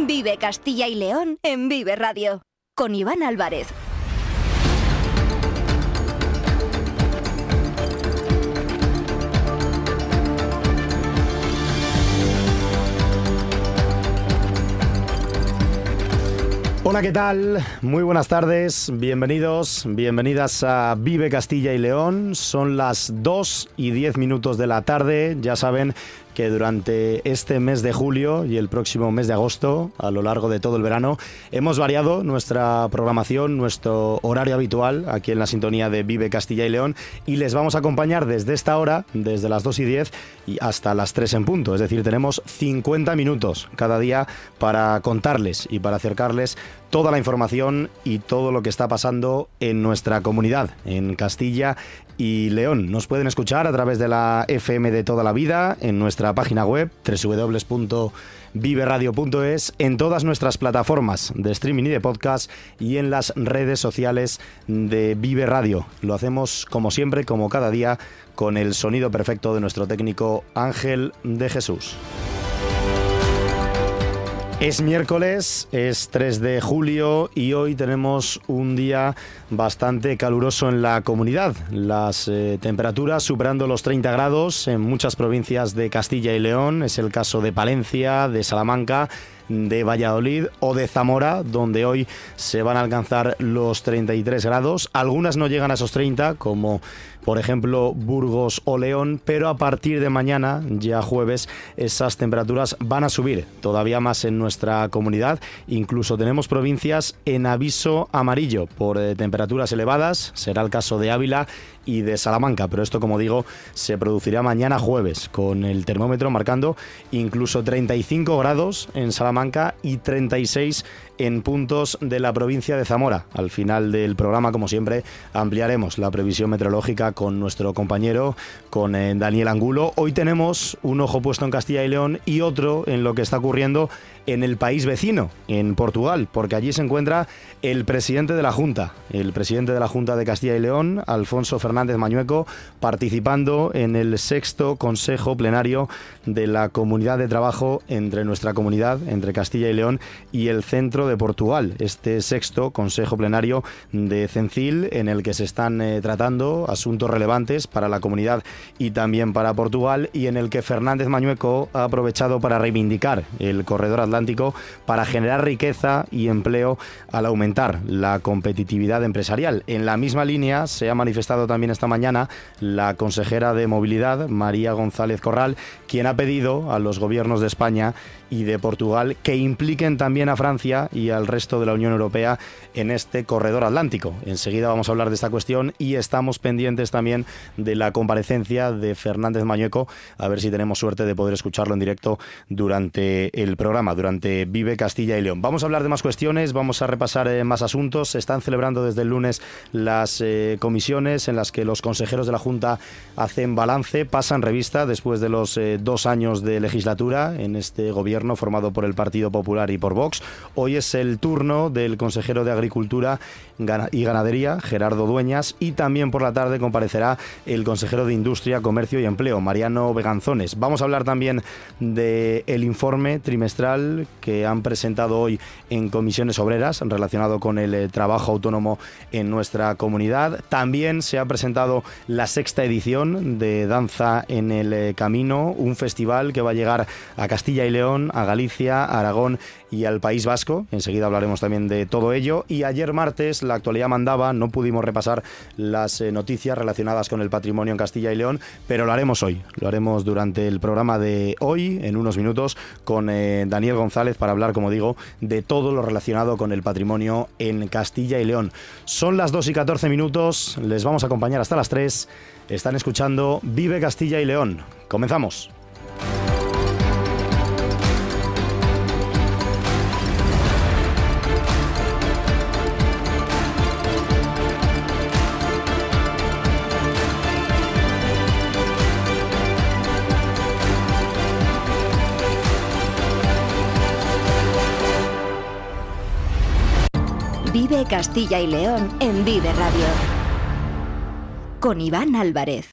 Vive Castilla y León en Vive Radio, con Iván Álvarez. Hola, ¿qué tal? Muy buenas tardes, bienvenidos, bienvenidas a Vive Castilla y León. Son las 2:10 de la tarde, ya saben que durante este mes de julio y el próximo mes de agosto, a lo largo de todo el verano, hemos variado nuestra programación, nuestro horario habitual aquí en la sintonía de Vive Castilla y León, y les vamos a acompañar desde esta hora, desde las 2:10 y hasta las 3 en punto. Es decir, tenemos 50 minutos cada día para contarles y para acercarles toda la información y todo lo que está pasando en nuestra comunidad, en Castilla y León. Nos pueden escuchar a través de la FM de toda la vida, en nuestra página web www.viveradio.es, en todas nuestras plataformas de streaming y de podcast y en las redes sociales de Vive Radio. Lo hacemos como siempre, como cada día, con el sonido perfecto de nuestro técnico Ángel de Jesús. Es miércoles, es 3 de julio y hoy tenemos un día bastante caluroso en la comunidad. Las temperaturas superando los 30 grados en muchas provincias de Castilla y León. Es el caso de Palencia, de Salamanca, de Valladolid o de Zamora, donde hoy se van a alcanzar los 33 grados. Algunas no llegan a esos 30, como por ejemplo Burgos o León, pero a partir de mañana, ya jueves, esas temperaturas van a subir todavía más en nuestra comunidad. Incluso tenemos provincias en aviso amarillo por temperaturas elevadas. Será el caso de Ávila y de Salamanca, pero esto, como digo, se producirá mañana jueves, con el termómetro marcando incluso 35 grados en Salamanca y 36 en puntos de la provincia de Zamora. Al final del programa, como siempre, ampliaremos la previsión meteorológica con nuestro compañero, con Daniel Angulo. Hoy tenemos un ojo puesto en Castilla y León y otro en lo que está ocurriendo en el país vecino, en Portugal, porque allí se encuentra el presidente de la Junta de Castilla y León, Alfonso Fernández Mañueco, participando en el 6º Consejo Plenario de la Comunidad de Trabajo entre nuestra comunidad, entre Castilla y León y el centro de Portugal. Este 6º Consejo Plenario de CENCIL, en el que se están tratando asuntos relevantes para la comunidad y también para Portugal, y en el que Fernández Mañueco ha aprovechado para reivindicar el corredor atlántico para generar riqueza y empleo al aumentar la competitividad empresarial. En la misma línea se ha manifestado también esta mañana la consejera de Movilidad, María González Corral, quien ha pedido a los gobiernos de España y de Portugal que impliquen también a Francia y al resto de la Unión Europea en este corredor atlántico. Enseguida vamos a hablar de esta cuestión y estamos pendientes también de la comparecencia de Fernández Mañueco, a ver si tenemos suerte de poder escucharlo en directo durante el programa, durante Vive Castilla y León. Vamos a hablar de más cuestiones, vamos a repasar más asuntos. Se están celebrando desde el lunes las comisiones en las que los consejeros de la Junta hacen balance, pasan revista después de los 2 años de legislatura en este gobierno formado por el Partido Popular y por Vox. Hoy es el turno del consejero de Agricultura y Ganadería, Gerardo Dueñas, y también por la tarde comparecerá el consejero de Industria, Comercio y Empleo, Mariano Beganzones. Vamos a hablar también del informe trimestral que han presentado hoy en Comisiones Obreras relacionado con el trabajo autónomo en nuestra comunidad. También se ha presentado la 6ª edición de Danza en el Camino, un festival que va a llegar a Castilla y León, a Galicia, a Aragón y al País Vasco. Enseguida hablaremos también de todo ello. Y ayer martes la actualidad mandaba, no pudimos repasar las noticias relacionadas con el patrimonio en Castilla y León, pero lo haremos hoy. Lo haremos durante el programa de hoy, en unos minutos, con Daniel González para hablar, como digo, de todo lo relacionado con el patrimonio en Castilla y León. Son las 2:14, les vamos a acompañar hasta las 3. Están escuchando Vive Castilla y León. Comenzamos. Vive Castilla y León en Vive Radio, con Iván Álvarez.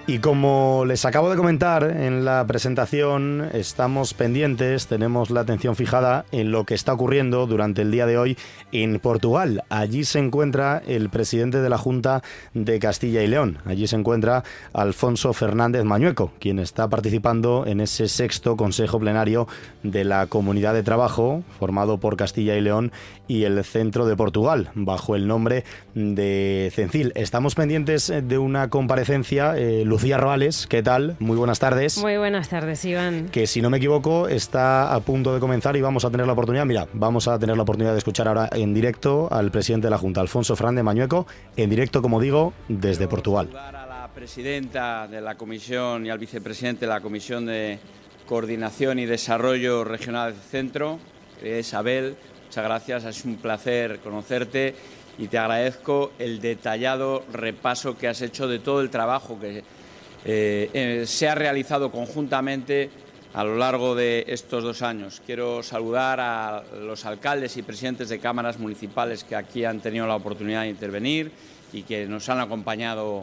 Y como les acabo de comentar en la presentación, estamos pendientes, tenemos la atención fijada en lo que está ocurriendo durante el día de hoy en Portugal. Allí se encuentra el presidente de la Junta de Castilla y León. Allí se encuentra Alfonso Fernández Mañueco, quien está participando en ese 6º Consejo Plenario de la Comunidad de Trabajo, formado por Castilla y León y el Centro de Portugal, bajo el nombre de CENCIL. Estamos pendientes de una comparecencia. Lucía Roales, ¿qué tal? Muy buenas tardes. Muy buenas tardes, Iván. Que si no me equivoco está a punto de comenzar y vamos a tener la oportunidad, de escuchar ahora en directo al presidente de la Junta, Alfonso Fernández Mañueco, en directo, como digo, desde Portugal. Saludar a la presidenta de la Comisión y al vicepresidente de la Comisión de Coordinación y Desarrollo Regional del Centro, Isabel. Muchas gracias, es un placer conocerte y te agradezco el detallado repaso que has hecho de todo el trabajo que se ha realizado conjuntamente a lo largo de estos 2 años. Quiero saludar a los alcaldes y presidentes de cámaras municipales que aquí han tenido la oportunidad de intervenir y que nos han acompañado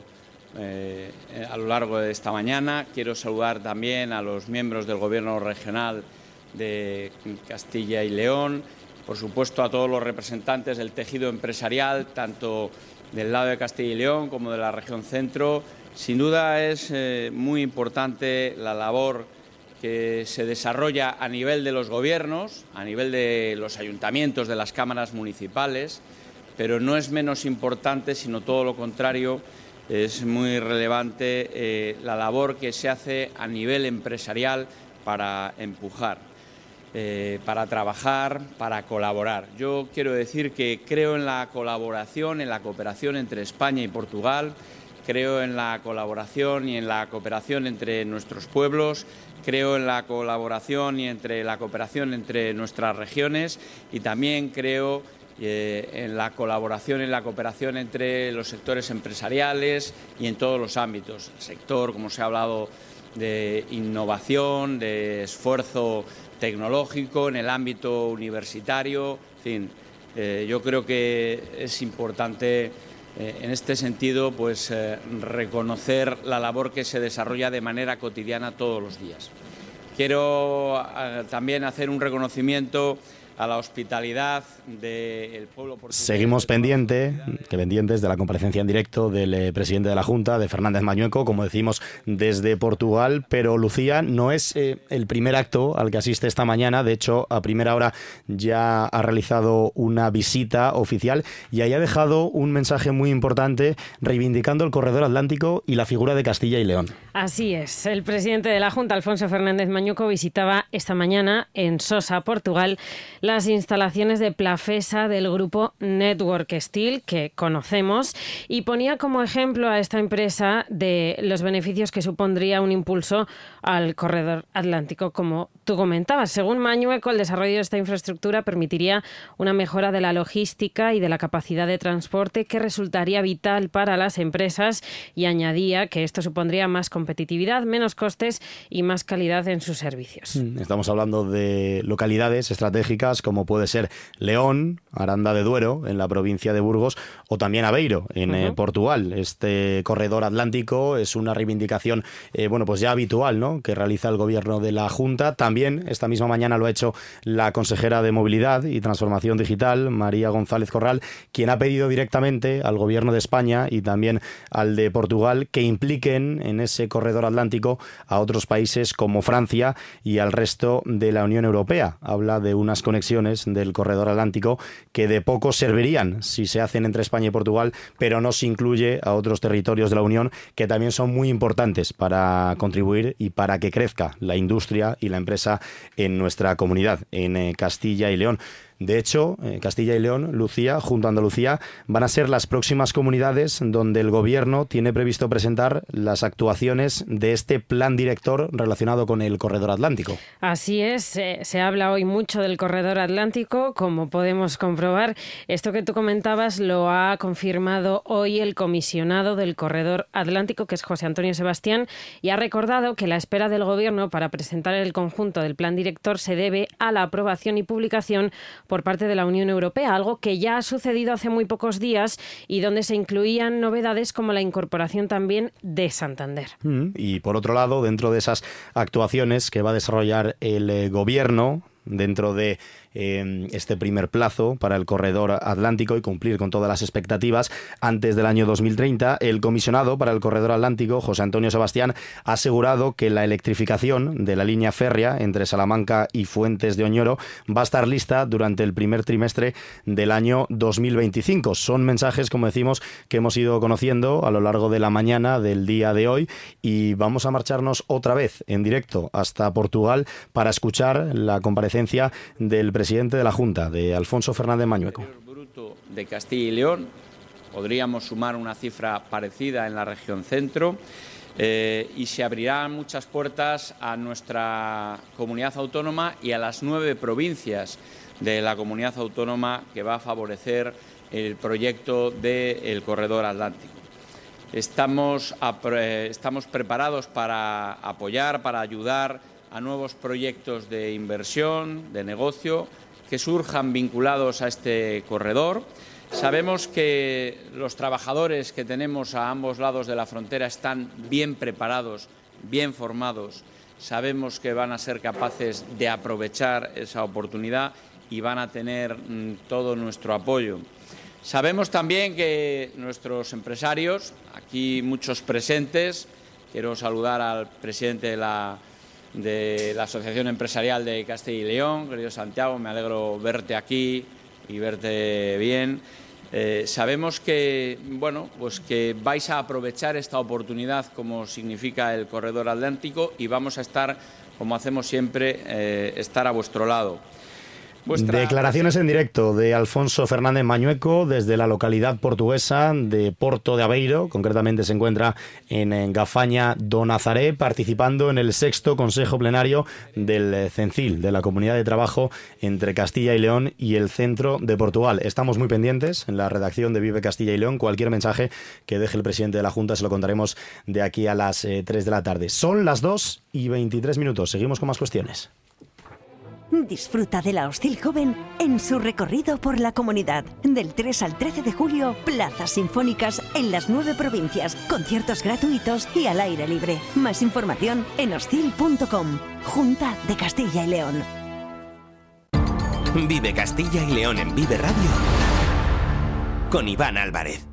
a lo largo de esta mañana. Quiero saludar también a los miembros del Gobierno regional de Castilla y León, por supuesto a todos los representantes del tejido empresarial, tanto del lado de Castilla y León como de la región centro. Sin duda es muy importante la labor que se desarrolla a nivel de los gobiernos, a nivel de los ayuntamientos, de las cámaras municipales, pero no es menos importante, sino todo lo contrario, es muy relevante la labor que se hace a nivel empresarial para empujar, para trabajar, para colaborar. Yo quiero decir que creo en la colaboración, en la cooperación entre España y Portugal, creo en la colaboración y en la cooperación entre nuestros pueblos, creo en la colaboración y la cooperación entre nuestras regiones y también creo en la colaboración y la cooperación entre los sectores empresariales y en todos los ámbitos. El sector, como se ha hablado, de innovación, de esfuerzo tecnológico, en el ámbito universitario, en fin, yo creo que es importante en este sentido pues reconocer la labor que se desarrolla de manera cotidiana todos los días. Quiero también hacer un reconocimiento a la hospitalidad del pueblo portugués. Seguimos pendientes de la comparecencia en directo del presidente de la Junta, de Fernández Mañueco, como decimos, desde Portugal. Pero, Lucía, no es el primer acto al que asiste esta mañana. De hecho, a primera hora ya ha realizado una visita oficial y ahí ha dejado un mensaje muy importante reivindicando el corredor atlántico y la figura de Castilla y León. Así es. El presidente de la Junta, Alfonso Fernández Mañueco, visitaba esta mañana en Sosa, Portugal, las instalaciones de Plafesa del grupo Network Steel, que conocemos, y ponía como ejemplo a esta empresa de los beneficios que supondría un impulso al corredor atlántico, como tú comentabas. Según Mañueco, el desarrollo de esta infraestructura permitiría una mejora de la logística y de la capacidad de transporte que resultaría vital para las empresas, y añadía que esto supondría más competitividad, menos costes y más calidad en sus servicios. Estamos hablando de localidades estratégicas como puede ser León, Aranda de Duero, en la provincia de Burgos, o también Aveiro, en Portugal. Este corredor atlántico es una reivindicación pues ya habitual, ¿no?, que realiza el gobierno de la Junta. También esta misma mañana lo ha hecho la consejera de Movilidad y Transformación Digital, María González Corral, quien ha pedido directamente al gobierno de España y también al de Portugal que impliquen en ese corredor atlántico a otros países como Francia y al resto de la Unión Europea. Habla de unas conexiones del corredor atlántico que de poco servirían si se hacen entre España y Portugal, pero no se incluye a otros territorios de la Unión que también son muy importantes para contribuir y para que crezca la industria y la empresa en nuestra comunidad, en Castilla y León. De hecho, Castilla y León, Lucía, junto a Andalucía, van a ser las próximas comunidades donde el Gobierno tiene previsto presentar las actuaciones de este plan director relacionado con el corredor atlántico. Así es, se habla hoy mucho del corredor atlántico, como podemos comprobar. Esto que tú comentabas lo ha confirmado hoy el comisionado del corredor atlántico, que es José Antonio Sebastián, y ha recordado que la espera del Gobierno para presentar el conjunto del plan director se debe a la aprobación y publicación por parte de la Unión Europea, algo que ya ha sucedido hace muy pocos días y donde se incluían novedades como la incorporación también de Santander. Y por otro lado, dentro de esas actuaciones que va a desarrollar el Gobierno, dentro de este primer plazo para el corredor atlántico y cumplir con todas las expectativas antes del año 2030, el comisionado para el corredor atlántico, José Antonio Sebastián, ha asegurado que la electrificación de la línea férrea entre Salamanca y Fuentes de Oñoro va a estar lista durante el primer trimestre del año 2025. Son mensajes, como decimos, que hemos ido conociendo a lo largo de la mañana del día de hoy, y vamos a marcharnos otra vez en directo hasta Portugal para escuchar la comparecencia del presidente de la Junta, de Alfonso Fernández Mañueco. Bruto de Castilla y León, podríamos sumar una cifra parecida en la región centro, y se abrirán muchas puertas a nuestra comunidad autónoma y a las 9 provincias de la comunidad autónoma que va a favorecer el proyecto del Corredor Atlántico. Estamos preparados para apoyar, para ayudar a nuevos proyectos de inversión, de negocio, que surjan vinculados a este corredor. Sabemos que los trabajadores que tenemos a ambos lados de la frontera están bien preparados, bien formados. Sabemos que van a ser capaces de aprovechar esa oportunidad y van a tener todo nuestro apoyo. Sabemos también que nuestros empresarios, aquí muchos presentes, quiero saludar al presidente de la Asociación Empresarial de Castilla y León, querido Santiago, me alegro verte aquí y verte bien. Sabemos que, pues que vais a aprovechar esta oportunidad como significa el Corredor Atlántico, y vamos a estar, como hacemos siempre, estar a vuestro lado. Declaraciones en directo de Alfonso Fernández Mañueco desde la localidad portuguesa de Porto de Aveiro. Concretamente se encuentra en Gafaña do Nazaré, participando en el 6º Consejo Plenario del CENCIL, de la Comunidad de Trabajo entre Castilla y León y el Centro de Portugal. Estamos muy pendientes en la redacción de Vive Castilla y León. Cualquier mensaje que deje el presidente de la Junta se lo contaremos de aquí a las 3 de la tarde. Son las 2:23. Seguimos con más cuestiones. Disfruta de la Hostil Joven en su recorrido por la comunidad. Del 3 al 13 de julio, plazas sinfónicas en las 9 provincias, conciertos gratuitos y al aire libre. Más información en hostil.com. Junta de Castilla y León. Vive Castilla y León en Vive Radio con Iván Álvarez.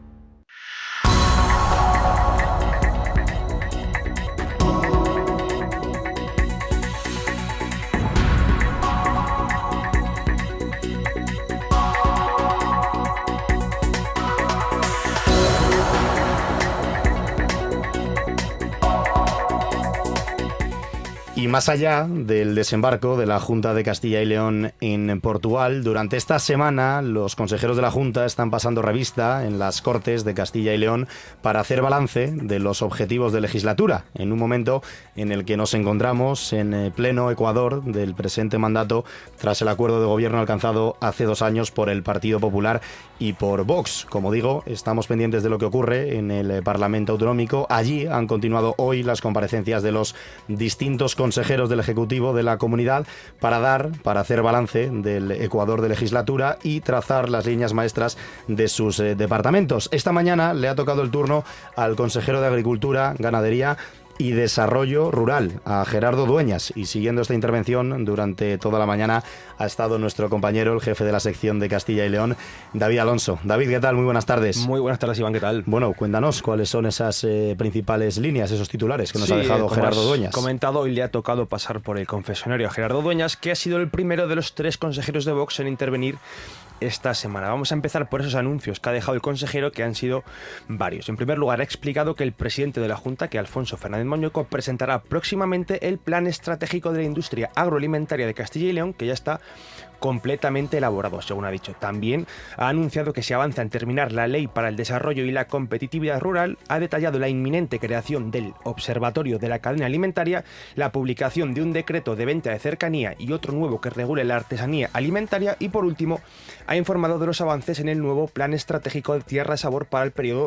Y más allá del desembarco de la Junta de Castilla y León en Portugal, durante esta semana los consejeros de la Junta están pasando revista en las Cortes de Castilla y León para hacer balance de los objetivos de legislatura, en un momento en el que nos encontramos en pleno Ecuador del presente mandato, tras el acuerdo de gobierno alcanzado hace 2 años por el Partido Popular y por Vox. Como digo, estamos pendientes de lo que ocurre en el Parlamento Autonómico. Allí han continuado hoy las comparecencias de los distintos consejeros del Ejecutivo de la comunidad para hacer balance del Ecuador de legislatura y trazar las líneas maestras de sus departamentos. Esta mañana le ha tocado el turno al consejero de Agricultura, Ganadería y Desarrollo Rural, a Gerardo Dueñas, y siguiendo esta intervención durante toda la mañana ha estado nuestro compañero, el jefe de la sección de Castilla y León, David Alonso. David, ¿qué tal? Muy buenas tardes. Muy buenas tardes, Iván, ¿qué tal? Bueno, cuéntanos cuáles son esas principales líneas, esos titulares que nos ha dejado Gerardo Dueñas. Comentado, hoy le ha tocado pasar por el confesionario a Gerardo Dueñas, que ha sido el primero de los 3 consejeros de Vox en intervenir esta semana. Vamos a empezar por esos anuncios que ha dejado el consejero, que han sido varios. En primer lugar, ha explicado que el presidente de la Junta, que Alfonso Fernández Mañueco, presentará próximamente el Plan Estratégico de la Industria Agroalimentaria de Castilla y León, que ya está completamente elaborado, según ha dicho. También ha anunciado que se avanza en terminar la Ley para el Desarrollo y la Competitividad Rural, ha detallado la inminente creación del Observatorio de la Cadena Alimentaria, la publicación de un decreto de venta de cercanía y otro nuevo que regule la artesanía alimentaria, y por último ha informado de los avances en el nuevo Plan Estratégico de Tierra de Sabor para el periodo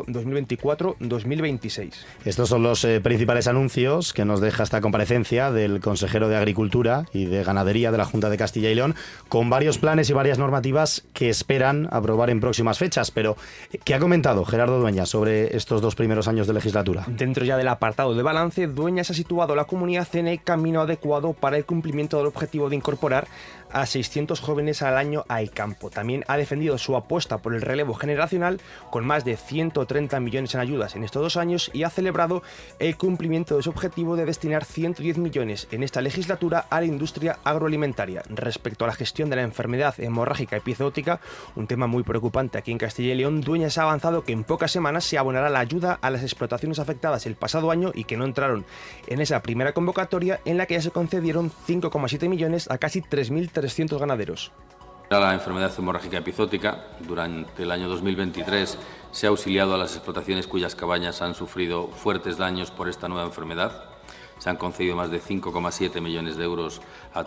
2024-2026. Estos son los principales anuncios que nos deja esta comparecencia del consejero de Agricultura y de Ganadería de la Junta de Castilla y León. Con con varios planes y varias normativas que esperan aprobar en próximas fechas. Pero, ¿qué ha comentado Gerardo Dueñas sobre estos 2 primeros años de legislatura? Dentro ya del apartado de balance, Dueñas ha situado a la comunidad en el camino adecuado para el cumplimiento del objetivo de incorporar a 600 jóvenes al año al campo. También ha defendido su apuesta por el relevo generacional con más de 130 millones en ayudas en estos 2 años y ha celebrado el cumplimiento de su objetivo de destinar 110 millones en esta legislatura a la industria agroalimentaria. Respecto a la gestión de la enfermedad hemorrágica epizootica, un tema muy preocupante aquí en Castilla y León, Dueñas ha avanzado que en pocas semanas se abonará la ayuda a las explotaciones afectadas el pasado año y que no entraron en esa primera convocatoria, en la que ya se concedieron 5,7 millones a casi 3.300 ganaderos. La enfermedad hemorrágica epizootica, durante el año 2023 se ha auxiliado a las explotaciones cuyas cabañas han sufrido fuertes daños por esta nueva enfermedad. Se han concedido más de 5,7 millones de euros a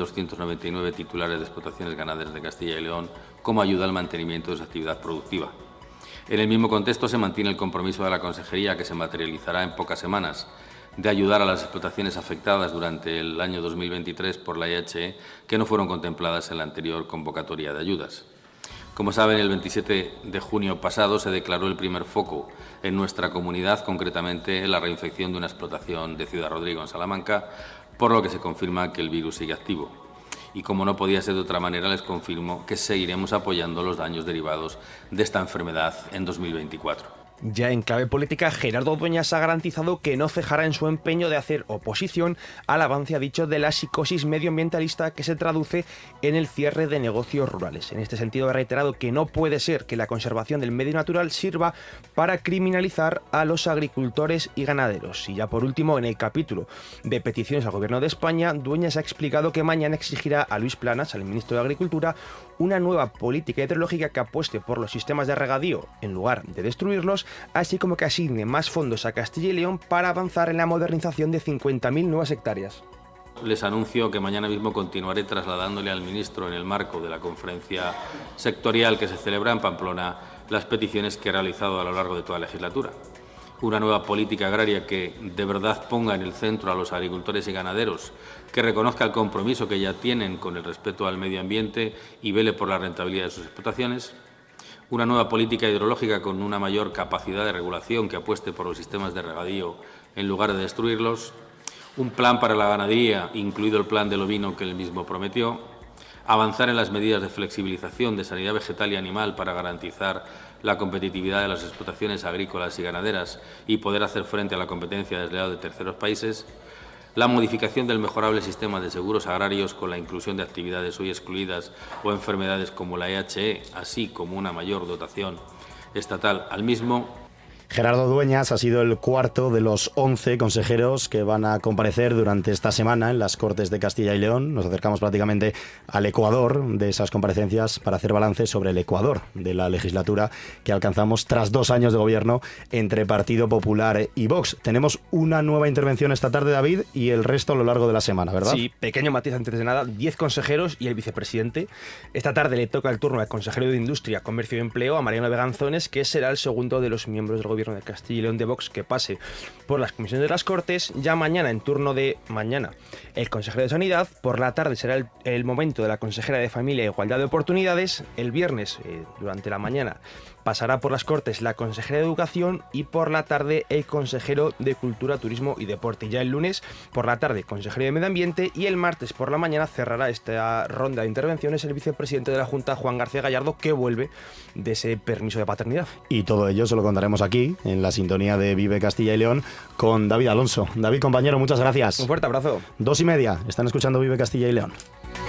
3.299 titulares de explotaciones ganaderas de Castilla y León como ayuda al mantenimiento de su actividad productiva. En el mismo contexto se mantiene el compromiso de la Consejería, que se materializará en pocas semanas, de ayudar a las explotaciones afectadas durante el año 2023 por la IHE que no fueron contempladas en la anterior convocatoria de ayudas. Como saben, el 27 de junio pasado se declaró el primer foco en nuestra comunidad, concretamente la reinfección de una explotación de Ciudad Rodrigo, en Salamanca, por lo que se confirma que el virus sigue activo. Y como no podía ser de otra manera, les confirmo que seguiremos apoyando los daños derivados de esta enfermedad en 2024. Ya en clave política, Gerardo Dueñas ha garantizado que no cejará en su empeño de hacer oposición al avance, ha dicho, de la psicosis medioambientalista que se traduce en el cierre de negocios rurales. En este sentido, ha reiterado que no puede ser que la conservación del medio natural sirva para criminalizar a los agricultores y ganaderos. Y ya por último, en el capítulo de peticiones al Gobierno de España, Dueñas ha explicado que mañana exigirá a Luis Planas, al ministro de Agricultura, una nueva política hidrológica que apueste por los sistemas de regadío en lugar de destruirlos, así como que asigne más fondos a Castilla y León para avanzar en la modernización de 50.000 nuevas hectáreas. Les anuncio que mañana mismo continuaré trasladándole al ministro, en el marco de la conferencia sectorial que se celebra en Pamplona, las peticiones que he realizado a lo largo de toda la legislatura. Una nueva política agraria que de verdad ponga en el centro a los agricultores y ganaderos, que reconozca el compromiso que ya tienen con el respeto al medio ambiente y vele por la rentabilidad de sus explotaciones. Una nueva política hidrológica con una mayor capacidad de regulación que apueste por los sistemas de regadío en lugar de destruirlos. Un plan para la ganadería, incluido el plan del ovino que él mismo prometió. Avanzar en las medidas de flexibilización de sanidad vegetal y animal para garantizar la competitividad de las explotaciones agrícolas y ganaderas y poder hacer frente a la competencia desleal de terceros países. La modificación del mejorable sistema de seguros agrarios con la inclusión de actividades hoy excluidas o enfermedades como la IHE, así como una mayor dotación estatal al mismo. Gerardo Dueñas ha sido el cuarto de los 11 consejeros que van a comparecer durante esta semana en las Cortes de Castilla y León. Nos acercamos prácticamente al ecuador de esas comparecencias para hacer balance sobre el ecuador de la legislatura que alcanzamos tras 2 años de gobierno entre Partido Popular y Vox. Tenemos una nueva intervención esta tarde, David, y el resto a lo largo de la semana, ¿verdad? Sí, pequeño matiz antes de nada, 10 consejeros y el vicepresidente. Esta tarde le toca el turno al consejero de Industria, Comercio y Empleo, a Mariano Beganzones, que será el segundo de los miembros del gobierno de Castilla y León de Vox que pase por las comisiones de las Cortes. Ya mañana, en turno de mañana, el consejero de Sanidad. Por la tarde será el momento de la consejera de Familia e Igualdad de Oportunidades. El viernes, durante la mañana, pasará por las Cortes la consejera de Educación y por la tarde el consejero de Cultura, Turismo y Deporte. Ya el lunes por la tarde consejero de Medio Ambiente y el martes por la mañana cerrará esta ronda de intervenciones el vicepresidente de la Junta, Juan García Gallardo, que vuelve de ese permiso de paternidad. Y todo ello se lo contaremos aquí, en la sintonía de Vive Castilla y León, con David Alonso. David, compañero, muchas gracias. Un fuerte abrazo. 2:30, están escuchando Vive Castilla y León.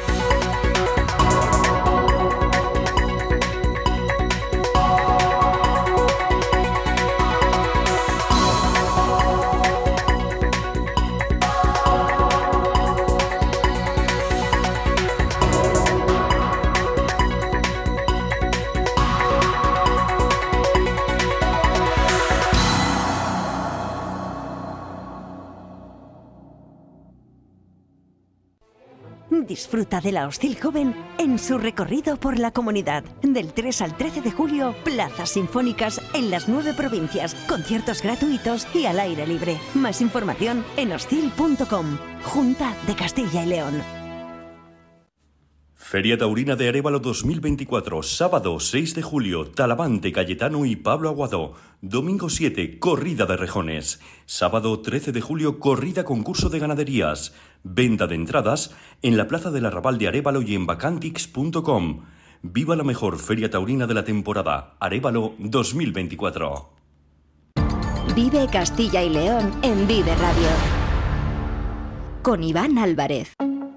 Disfruta de la Hostil Joven en su recorrido por la comunidad. Del 3 al 13 de julio, plazas sinfónicas en las 9 provincias, conciertos gratuitos y al aire libre. Más información en hostil.com. Junta de Castilla y León. Feria Taurina de Arévalo 2024, sábado 6 de julio, Talavante, Cayetano y Pablo Aguado. Domingo 7, corrida de rejones. Sábado 13 de julio, corrida concurso de ganaderías. Venta de entradas en la Plaza del Arrabal de Arévalo y en vacantix.com. Viva la mejor feria taurina de la temporada, Arévalo 2024. Vive Castilla y León en Vive Radio. Con Iván Álvarez.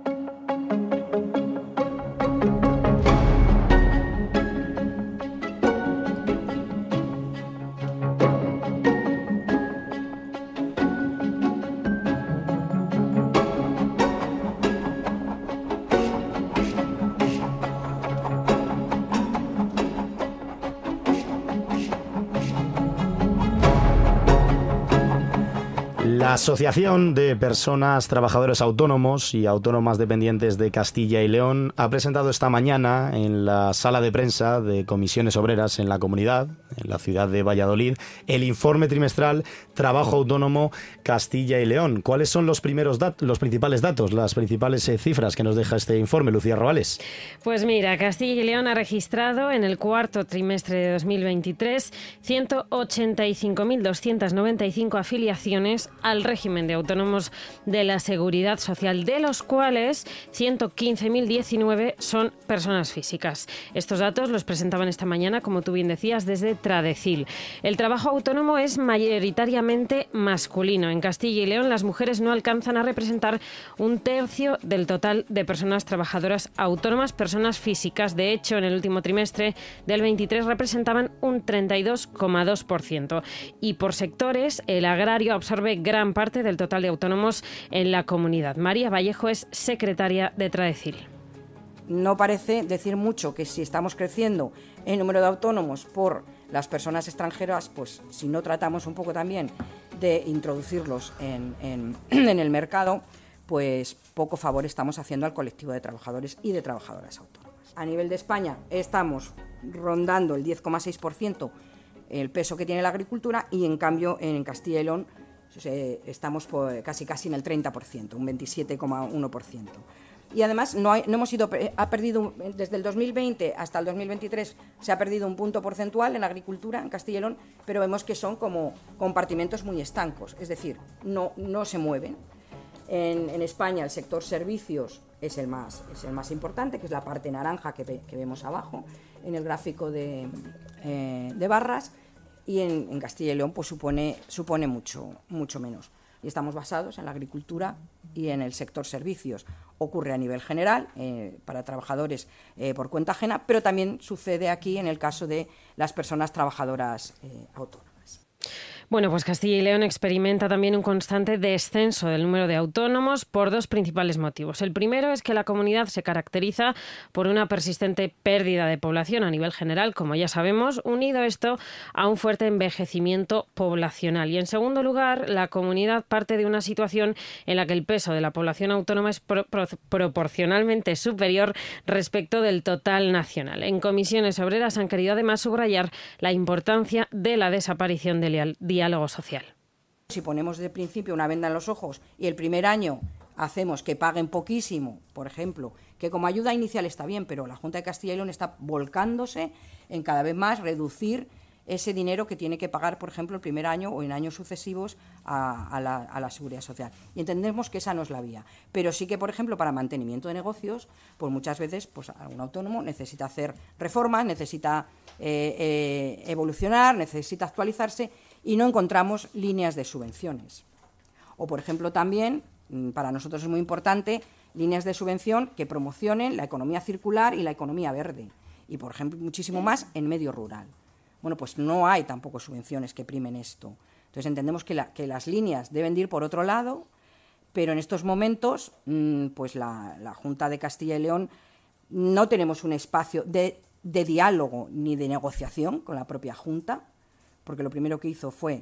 La Asociación de Personas Trabajadores Autónomos y Autónomas Dependientes de Castilla y León ha presentado esta mañana en la sala de prensa de Comisiones Obreras en la Comunidad, en la ciudad de Valladolid, el informe trimestral Trabajo Autónomo Castilla y León. ¿Cuáles son los principales datos, las principales cifras que nos deja este informe, Lucía Robales? Pues mira, Castilla y León ha registrado en el cuarto trimestre de 2023 185.295 afiliaciones al régimen de autónomos de la Seguridad Social, de los cuales 115.019 son personas físicas. Estos datos los presentaban esta mañana, como tú bien decías, desde Tradecil. El trabajo autónomo es mayoritariamente masculino. En Castilla y León las mujeres no alcanzan a representar un tercio del total de personas trabajadoras autónomas, personas físicas. De hecho, en el último trimestre del 23 representaban un 32,2%. Y por sectores, el agrario absorbe gran parte del total de autónomos en la comunidad. María Vallejo es secretaria de Tradecil. No parece decir mucho que si estamos creciendo el número de autónomos por las personas extranjeras, pues si no tratamos un poco también de introducirlos en el mercado, pues poco favor estamos haciendo al colectivo de trabajadores y de trabajadoras autónomas. A nivel de España estamos rondando el 10,6% el peso que tiene la agricultura, y en cambio en Castilla y León estamos casi en el 30%, un 27,1%. Y además ha perdido desde el 2020 hasta el 2023, se ha perdido un punto porcentual en la agricultura en Castilla y León, pero vemos que son como compartimentos muy estancos, es decir, no se mueven. En España el sector servicios es el más importante, que es la parte naranja que vemos abajo en el gráfico de barras, y en Castilla y León pues supone mucho menos. Y estamos basados en la agricultura y en el sector servicios. Ocurre a nivel general para trabajadores por cuenta ajena, pero también sucede aquí en el caso de las personas trabajadoras autónomas. Bueno, pues Castilla y León experimenta también un constante descenso del número de autónomos por dos principales motivos. El primero es que la comunidad se caracteriza por una persistente pérdida de población a nivel general, como ya sabemos, unido esto a un fuerte envejecimiento poblacional. Y en segundo lugar, la comunidad parte de una situación en la que el peso de la población autónoma es proporcionalmente superior respecto del total nacional. En Comisiones Obreras han querido además subrayar la importancia de la desaparición del diálogo social. Si ponemos de principio una venda en los ojos y el primer año hacemos que paguen poquísimo, por ejemplo, que como ayuda inicial está bien, pero la Junta de Castilla y León está volcándose en cada vez más reducir ese dinero que tiene que pagar, por ejemplo, el primer año o en años sucesivos a la Seguridad Social. Y entendemos que esa no es la vía. Pero sí que, por ejemplo, para mantenimiento de negocios, pues muchas veces pues algún autónomo necesita hacer reformas, necesita evolucionar, necesita actualizarse, y no encontramos líneas de subvenciones. O, por ejemplo, también, para nosotros es muy importante, líneas de subvención que promocionen la economía circular y la economía verde. Y, por ejemplo, muchísimo más en medio rural. Bueno, pues no hay tampoco subvenciones que primen esto. Entonces entendemos que las líneas deben de ir por otro lado, pero en estos momentos, pues la Junta de Castilla y León no tenemos un espacio de diálogo ni de negociación con la propia Junta, porque lo primero que hizo fue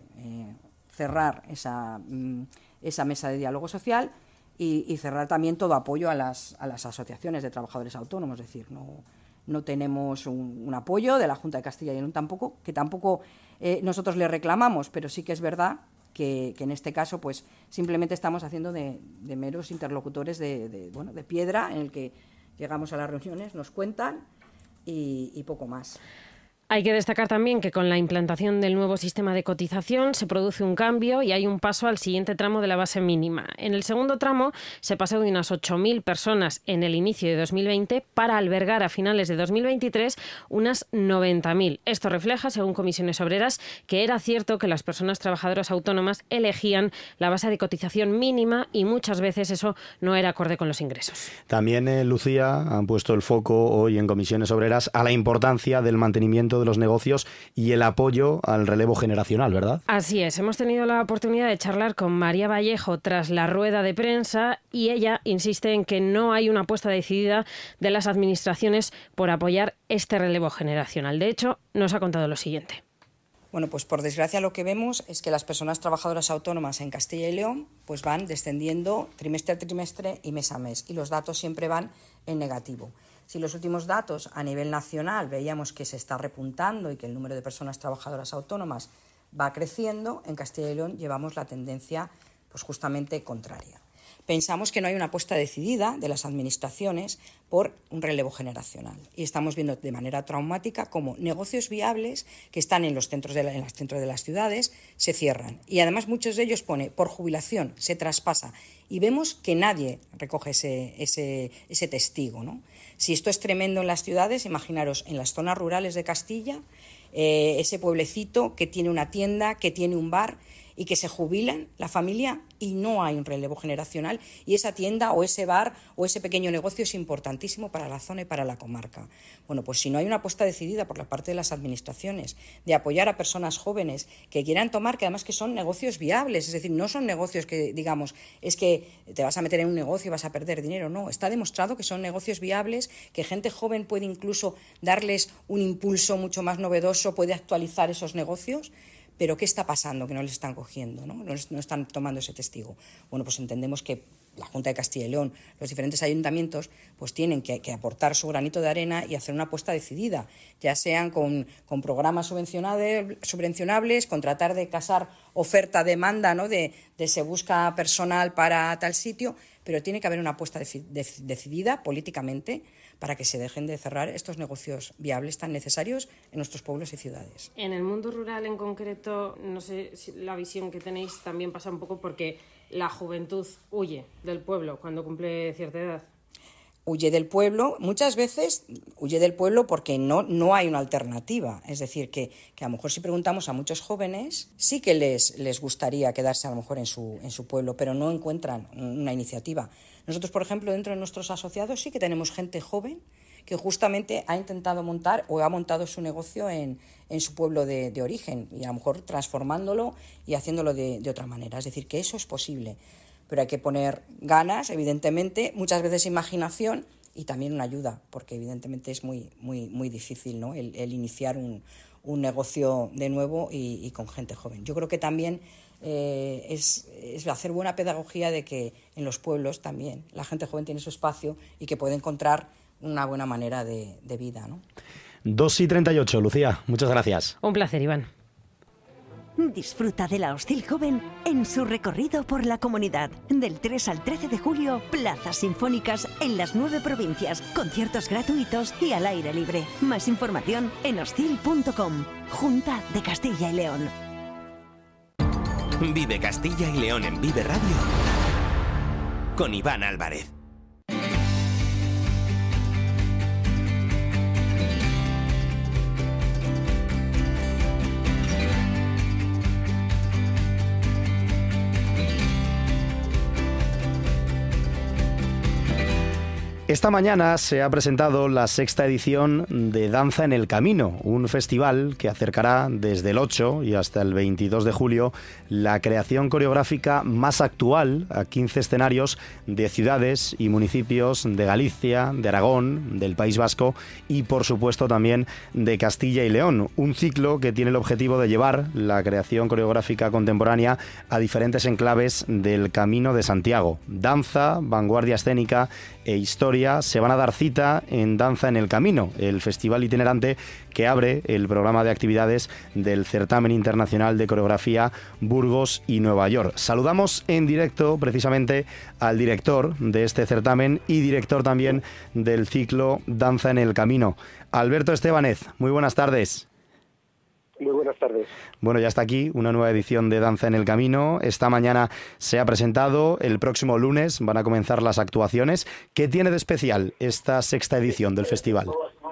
cerrar esa mesa de diálogo social y cerrar también todo apoyo a las asociaciones de trabajadores autónomos. Es decir, no tenemos un apoyo de la Junta de Castilla y León tampoco, que tampoco nosotros le reclamamos, pero sí que es verdad que en este caso pues simplemente estamos haciendo de meros interlocutores de piedra, en el que llegamos a las reuniones, nos cuentan y poco más. Hay que destacar también que con la implantación del nuevo sistema de cotización se produce un cambio y hay un paso al siguiente tramo de la base mínima. En el segundo tramo se pasó de unas 8.000 personas en el inicio de 2020 para albergar a finales de 2023 unas 90.000. Esto refleja, según Comisiones Obreras, que era cierto que las personas trabajadoras autónomas elegían la base de cotización mínima y muchas veces eso no era acorde con los ingresos. También, Lucía, han puesto el foco hoy en Comisiones Obreras a la importancia del mantenimiento de los negocios y el apoyo al relevo generacional, ¿verdad? Así es, hemos tenido la oportunidad de charlar con María Vallejo tras la rueda de prensa y ella insiste en que no hay una apuesta decidida de las administraciones por apoyar este relevo generacional. De hecho, nos ha contado lo siguiente. Bueno, pues por desgracia lo que vemos es que las personas trabajadoras autónomas en Castilla y León pues van descendiendo trimestre a trimestre y mes a mes, y los datos siempre van en negativo. Si los últimos datos a nivel nacional veíamos que se está repuntando y que el número de personas trabajadoras autónomas va creciendo, en Castilla y León llevamos la tendencia pues justamente contraria. Pensamos que no hay una apuesta decidida de las administraciones por un relevo generacional y estamos viendo de manera traumática cómo negocios viables que están en los centros de las ciudades se cierran, y además muchos de ellos pone por jubilación, se traspasa, y vemos que nadie recoge ese testigo, ¿no? Si esto es tremendo en las ciudades, imaginaros en las zonas rurales de Castilla, ese pueblecito que tiene una tienda, que tiene un bar y que se jubilan la familia y no hay un relevo generacional, y esa tienda o ese bar o ese pequeño negocio es importantísimo para la zona y para la comarca. Bueno, pues si no hay una apuesta decidida por la parte de las administraciones de apoyar a personas jóvenes que quieran tomar, que además que son negocios viables, es decir, no son negocios que digamos, es que te vas a meter en un negocio y vas a perder dinero, no, está demostrado que son negocios viables, que gente joven puede incluso darles un impulso mucho más novedoso, puede actualizar esos negocios. Pero ¿qué está pasando? Que no les están cogiendo, ¿no? No están tomando ese testigo. Bueno, pues entendemos que la Junta de Castilla y León, los diferentes ayuntamientos, pues tienen que aportar su granito de arena y hacer una apuesta decidida, ya sean con programas subvencionables, con tratar de casar oferta-demanda, ¿no? De se busca personal para tal sitio, pero tiene que haber una apuesta decidida políticamente para que se dejen de cerrar estos negocios viables tan necesarios en nuestros pueblos y ciudades. En el mundo rural en concreto, no sé si la visión que tenéis también pasa un poco porque la juventud huye del pueblo cuando cumple cierta edad. Huye del pueblo, muchas veces huye del pueblo porque no hay una alternativa. Es decir, que a lo mejor si preguntamos a muchos jóvenes, sí que les gustaría quedarse a lo mejor en su pueblo, pero no encuentran una iniciativa. Nosotros, por ejemplo, dentro de nuestros asociados sí que tenemos gente joven que justamente ha intentado montar o ha montado su negocio en su pueblo de origen, y a lo mejor transformándolo y haciéndolo de otra manera. Es decir, que eso es posible. Pero hay que poner ganas, evidentemente, muchas veces imaginación y también una ayuda, porque evidentemente es muy, muy, muy difícil, ¿no? el iniciar un negocio de nuevo y con gente joven. Yo creo que también es hacer buena pedagogía de que en los pueblos también la gente joven tiene su espacio y que puede encontrar una buena manera de vida, ¿no? 2:38, Lucía, muchas gracias. Un placer, Iván. Disfruta de la Hostil Joven en su recorrido por la comunidad. Del 3 al 13 de julio, plazas sinfónicas en las 9 provincias, conciertos gratuitos y al aire libre. Más información en hostil.com. Junta de Castilla y León. Vive Castilla y León en Vive Radio con Iván Álvarez. Esta mañana se ha presentado la 6ª edición de Danza en el Camino, un festival que acercará desde el 8 y hasta el 22 de julio la creación coreográfica más actual a 15 escenarios de ciudades y municipios de Galicia, de Aragón, del País Vasco y por supuesto también de Castilla y León. Un ciclo que tiene el objetivo de llevar la creación coreográfica contemporánea a diferentes enclaves del Camino de Santiago. Danza, vanguardia escénica e historia coreografía se van a dar cita en Danza en el Camino, el festival itinerante que abre el programa de actividades del Certamen Internacional de Coreografía Burgos y Nueva York. Saludamos en directo precisamente al director de este certamen y director también del ciclo Danza en el Camino, Alberto Estebanez. Muy buenas tardes. Muy buenas tardes. Bueno, ya está aquí una nueva edición de Danza en el Camino. Esta mañana se ha presentado, el próximo lunes van a comenzar las actuaciones. ¿Qué tiene de especial esta sexta edición del festival?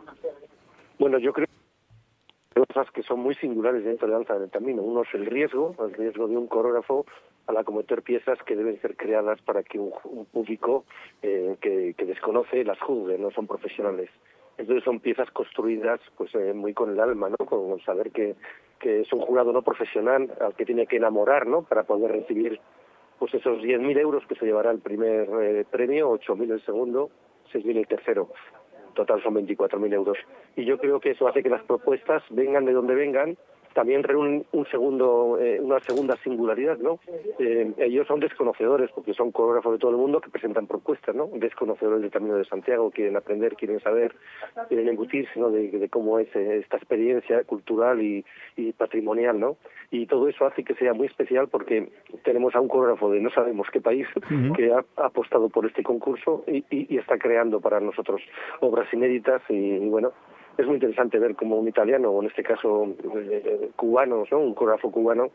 Bueno, yo creo que hay cosas que son muy singulares dentro de Danza en el Camino. Uno es el riesgo de un coreógrafo al acometer piezas que deben ser creadas para que un público que desconoce las juzgue, no son profesionales. Entonces son piezas construidas pues muy con el alma, ¿no? Con saber que es un jurado no profesional al que tiene que enamorar, ¿no? Para poder recibir pues esos 10.000 euros que se llevará el primer premio, 8.000 el segundo, 6.000 el tercero. En total son 24.000 euros. Y yo creo que eso hace que las propuestas vengan de donde vengan. También reúnen una segunda singularidad, ¿no? Ellos son desconocedores, porque son coreógrafos de todo el mundo que presentan propuestas, ¿no? Desconocedores del Camino de Santiago, quieren aprender, quieren saber, quieren embutirse, ¿no? De cómo es esta experiencia cultural y patrimonial, ¿no? Y todo eso hace que sea muy especial porque tenemos a un coreógrafo de no sabemos qué país que ha apostado por este concurso y está creando para nosotros obras inéditas y bueno, es muy interesante ver cómo un italiano, o en este caso cubano, ¿no? Un coreógrafo cubano,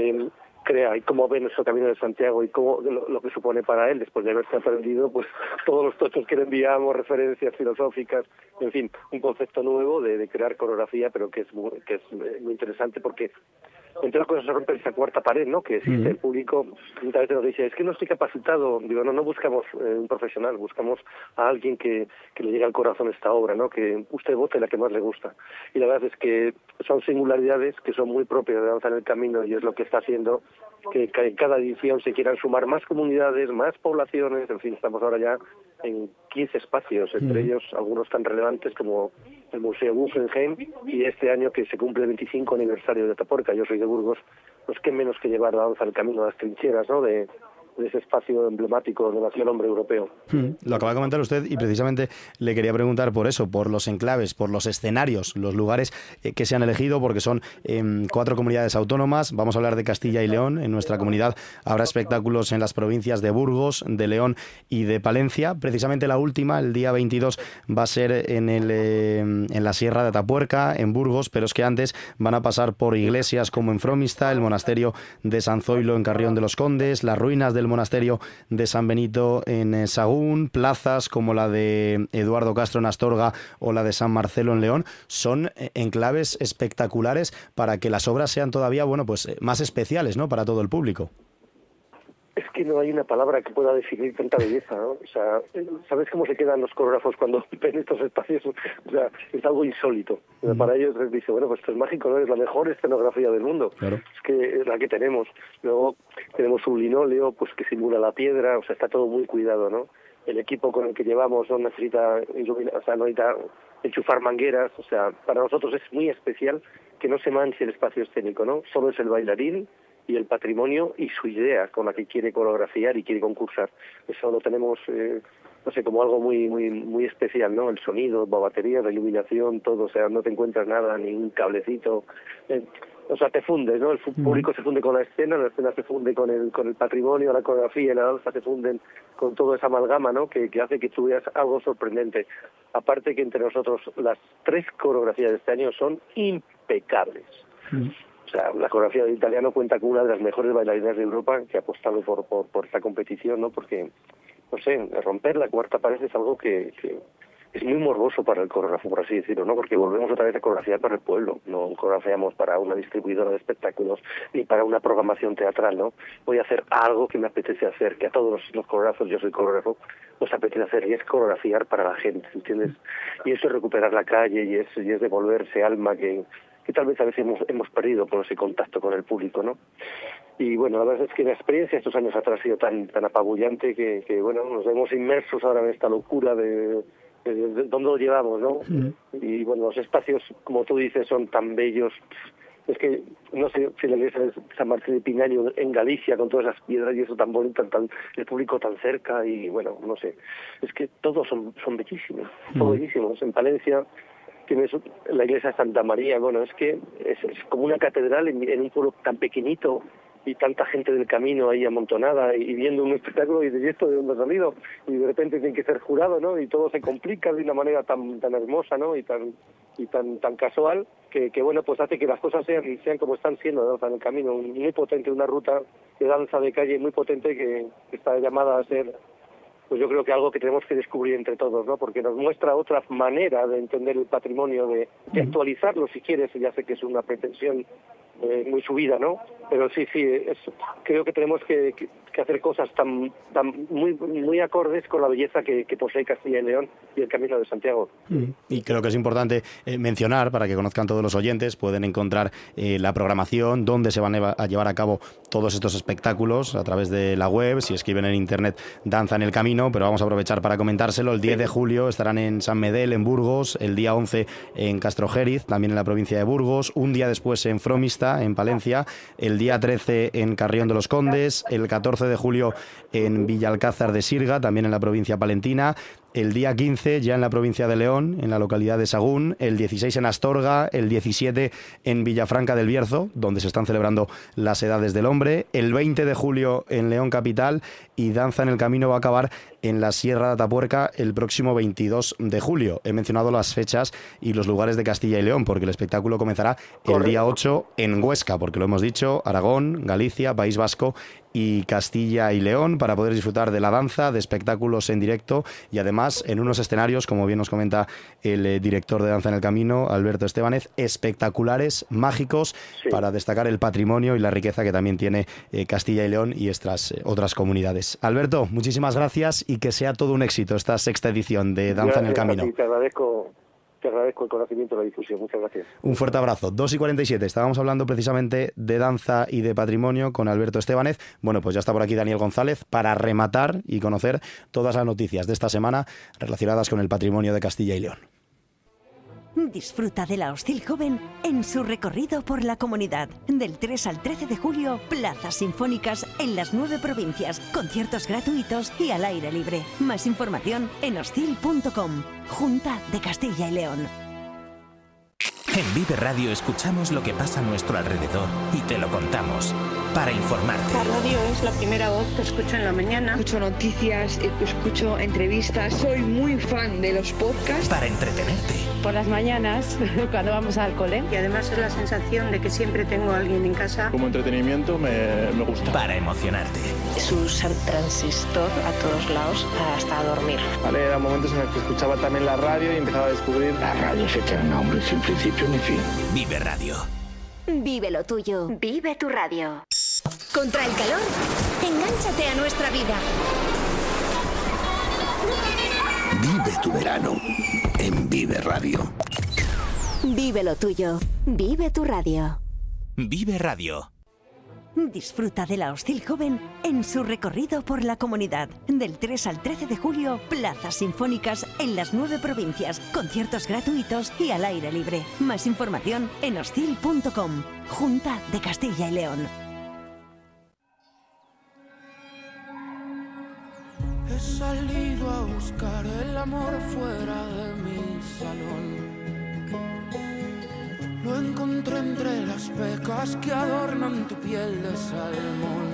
crea y cómo ve nuestro Camino de Santiago y cómo lo que supone para él después de haberse aprendido pues todos los tochos que le enviamos, referencias filosóficas, en fin, un concepto nuevo de crear coreografía, pero que es muy interesante porque entre las cosas se rompe esa cuarta pared, ¿no? Que existe el público, muchas veces nos dice, es que no estoy capacitado. Digo, no buscamos un profesional, buscamos a alguien que le llegue al corazón esta obra, ¿no? Que usted vote la que más le gusta. Y la verdad es que son singularidades que son muy propias de Danza en el Camino y es lo que está haciendo que en cada edición se quieran sumar más comunidades, más poblaciones, en fin, estamos ahora ya en 15 espacios, entre ellos algunos tan relevantes como el Museo Guggenheim y este año que se cumple el 25 aniversario de Atapuerca. Yo soy de Burgos, pues qué menos que llevar la danza al camino a las trincheras, ¿no? De ese espacio emblemático donde nació el hombre europeo. Lo acaba de comentar usted y precisamente le quería preguntar por eso, por los enclaves, por los escenarios, los lugares que se han elegido, porque son 4 comunidades autónomas. Vamos a hablar de Castilla y León. En nuestra comunidad habrá espectáculos en las provincias de Burgos, de León y de Palencia. Precisamente la última, el día 22, va a ser en la Sierra de Atapuerca, en Burgos, pero es que antes van a pasar por iglesias como en Fromista, el monasterio de San Zoilo en Carrión de los Condes, las ruinas del monasterio de San Benito en Sagún, plazas como la de Eduardo Castro en Astorga o la de San Marcelo en León. Son enclaves espectaculares para que las obras sean todavía, bueno, pues más especiales, ¿no? Para todo el público. Es que no hay una palabra que pueda definir tanta belleza, ¿no? O sea, ¿sabes cómo se quedan los coreógrafos cuando ven estos espacios? O sea, es algo insólito. Para ellos les dice, bueno, pues esto es mágico, ¿no? Es la mejor escenografía del mundo. Claro. Es que es la que tenemos. Luego tenemos un linóleo pues que simula la piedra, o sea, está todo muy cuidado, ¿no? El equipo con el que llevamos no necesita iluminar, o sea, no necesita enchufar mangueras, o sea, para nosotros es muy especial que no se manche el espacio escénico, ¿no? Solo es el bailarín y el patrimonio y su idea con la que quiere coreografiar y quiere concursar. Eso lo tenemos, no sé, como algo muy especial, ¿no? El sonido, la batería, la iluminación, todo, o sea, no te encuentras nada, ni un cablecito, o sea, te fundes, ¿no? El público se funde con la escena se funde con el patrimonio, la coreografía y la danza se funden con toda esa amalgama, ¿no? Que hace que tú veas algo sorprendente. Aparte que entre nosotros las 3 coreografías de este año son impecables. O sea, la coreografía del italiano cuenta con una de las mejores bailarinas de Europa que ha apostado por esta competición, ¿no? Porque, no sé, romper la cuarta pared es algo que es muy morboso para el coreógrafo, por así decirlo, ¿no? Porque volvemos otra vez a coreografiar para el pueblo, no coreografiamos para una distribuidora de espectáculos ni para una programación teatral, ¿no? Voy a hacer algo que me apetece hacer, que a todos los coreógrafos, yo soy coreógrafo, nos apetece hacer, y es coreografiar para la gente, ¿entiendes? Y eso es recuperar la calle, y es devolverse alma que tal vez a veces hemos perdido por ese contacto con el público, ¿no? Y bueno, la verdad es que la experiencia estos años atrás ha sido tan apabullante que bueno, nos vemos inmersos ahora en esta locura de dónde lo llevamos, ¿no? Y bueno, los espacios, como tú dices, son tan bellos, Es que no sé si la iglesia de San Martín de Pinario en Galicia, con todas esas piedras y eso tan bonito, el público tan cerca, y bueno, no sé. Es que todos son bellísimos, son bellísimos. En Palencia tienes la iglesia de Santa María, bueno, es que es como una catedral en un pueblo tan pequeñito, y tanta gente del camino ahí amontonada y viendo un espectáculo, y de esto de dónde ha salido, y de repente tiene que ser jurado, ¿no? Y todo se complica de una manera tan hermosa, ¿no? Y tan casual, que bueno, pues hace que las cosas sean como están siendo, danza en el camino, muy potente, una ruta de danza de calle muy potente que está llamada a ser, pues yo creo que algo que tenemos que descubrir entre todos, ¿no? Porque nos muestra otra manera de entender el patrimonio, de actualizarlo si quieres, ya sé que es una pretensión muy subida, ¿no? Pero sí, creo que tenemos que hacer cosas tan muy acordes con la belleza que posee Castilla y León y el Camino de Santiago. Y creo que es importante mencionar, para que conozcan todos los oyentes, pueden encontrar la programación, dónde se van a llevar a cabo todos estos espectáculos a través de la web. Si escriben en internet Danza en el Camino, pero vamos a aprovechar para comentárselo. El 10 de julio estarán en San Medel, en Burgos, el día 11 en Castrojeriz, también en la provincia de Burgos, un día después en Fromista, en Palencia, el día 13 en Carrión de los Condes, el 14 de julio en Villalcázar de Sirga, también en la provincia palentina, el día 15 ya en la provincia de León, en la localidad de Sagún, el 16 en Astorga, el 17 en Villafranca del Bierzo, donde se están celebrando las Edades del Hombre, el 20 de julio en León capital, y Danza en el Camino va a acabar en la Sierra de Atapuerca el próximo 22 de julio. He mencionado las fechas y los lugares de Castilla y León, porque el espectáculo comenzará el día 8 en Huesca, porque lo hemos dicho, Aragón, Galicia, País Vasco y Castilla y León, para poder disfrutar de la danza, de espectáculos en directo y además en unos escenarios, como bien nos comenta el director de Danza en el Camino, Alberto Estébanez, espectaculares, mágicos, para destacar el patrimonio y la riqueza que también tiene Castilla y León y estas otras comunidades. Alberto, muchísimas gracias y que sea todo un éxito esta sexta edición de Danza en el Camino. Te agradezco el conocimiento y la difusión. Muchas gracias. Un fuerte abrazo. 2:47. Estábamos hablando precisamente de danza y de patrimonio con Alberto Estébanez. Bueno, pues ya está por aquí Daniel González para rematar y conocer todas las noticias de esta semana relacionadas con el patrimonio de Castilla y León. Disfruta de la Hostil Joven en su recorrido por la comunidad. Del 3 al 13 de julio, plazas sinfónicas en las 9 provincias, conciertos gratuitos y al aire libre. Más información en hostil.com. Junta de Castilla y León. En Vive Radio escuchamos lo que pasa a nuestro alrededor y te lo contamos para informarte. La radio es la primera voz que escucho en la mañana. Escucho noticias, escucho entrevistas. Soy muy fan de los podcasts. Para entretenerte. Por las mañanas, cuando vamos al cole. Y además es la sensación de que siempre tengo a alguien en casa. Como entretenimiento me gusta. Para emocionarte. Es un transistor a todos lados hasta dormir. Vale, eran momentos en los que escuchaba también la radio y empezaba a descubrir. La radio es eterna, hombre, sin principio ni fin. Vive Radio. Vive lo tuyo. Vive tu radio. Contra el calor, engánchate a nuestra vida. Vive tu verano en Vive Radio. Vive lo tuyo. Vive tu radio. Vive Radio. Disfruta de la Hostil Joven en su recorrido por la comunidad. Del 3 al 13 de julio, plazas sinfónicas en las 9 provincias, conciertos gratuitos y al aire libre. Más información en hostil.com. Junta de Castilla y León. He salido a buscar el amor fuera de mi salón. Lo encontré entre las pecas que adornan tu piel de salmón.